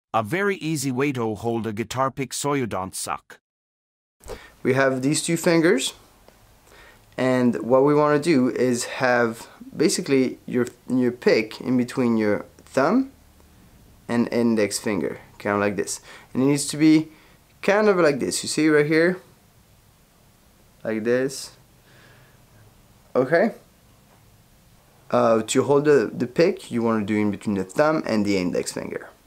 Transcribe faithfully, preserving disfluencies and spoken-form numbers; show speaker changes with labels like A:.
A: A very easy way to hold a guitar pick so you don't suck.
B: We have these two fingers, and what we want to do is have basically your your pick in between your thumb and index finger, kind of like this. And it needs to be kind of like this. You see right here? Like this. Okay? Uh, to hold the, the pick, you want to do in between the thumb and the index finger.